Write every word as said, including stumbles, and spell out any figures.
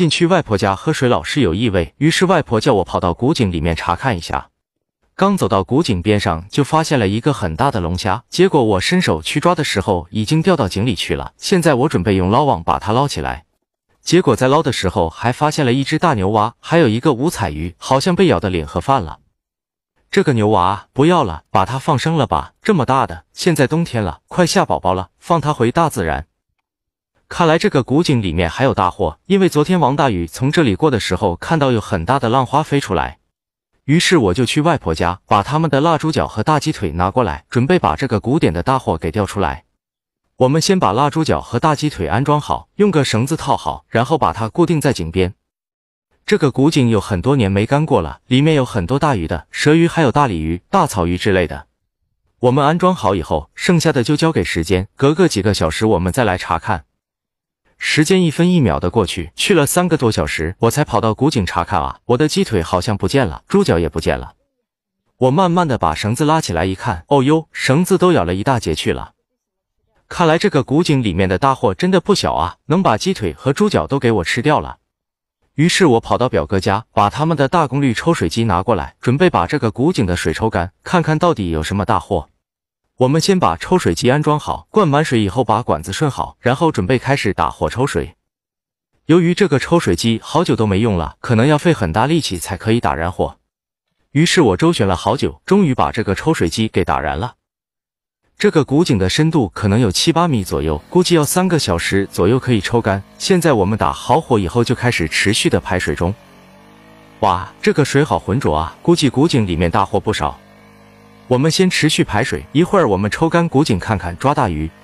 进去外婆家喝水老是有异味，于是外婆叫我跑到古井里面查看一下。刚走到古井边上，就发现了一个很大的龙虾，结果我伸手去抓的时候，已经掉到井里去了。现在我准备用捞网把它捞起来，结果在捞的时候还发现了一只大牛蛙，还有一个五彩鱼，好像被咬的脸和饭了。这个牛蛙不要了，把它放生了吧，这么大的，现在冬天了，快下宝宝了，放它回大自然。看来这个古井里面还有大货，因为昨天王大宇从这里过的时候看到有很大的浪花飞出来，于是我就去外婆家把他们的腊猪脚和大鸡腿拿过来，准备把这个古典的大货给钓出来。我们先把腊猪脚和大鸡腿安装好，用个绳子套好，然后把它固定在井边。这个古井有很多年没干过了，里面有很多大鱼的，蛇鱼还有大鲤鱼、大草鱼之类的。我们安装好以后，剩下的就交给时间，隔个几个小时我们再来查看。时间一分一秒的过去，去了三个多小时，我才跑到古井查看啊，我的鸡腿好像不见了，猪脚也不见了。我慢慢的把绳子拉起来一看，哦哟，绳子都咬了一大截去了。看来这个古井里面的大货真的不小啊，能把鸡腿和猪脚都给我吃掉了。于是我跑到表哥家，把他们的大功率抽水机拿过来，准备把这个古井的水抽干，看看到底有什么大货。我们先把抽水机安装好，灌满水以后把管子顺好，然后准备开始打火抽水。由于这个抽水机好久都没用了，可能要费很大力气才可以打燃火，于是我周旋了好久，终于把这个抽水机给打燃了。这个古井的深度可能有七八米左右，估计要三个小时左右可以抽干。现在我们打好火以后就开始持续的排水中。哇，这个水好浑浊啊，估计古井里面大货不少。我们先持续排水，一会儿我们抽干古井看看抓大鱼，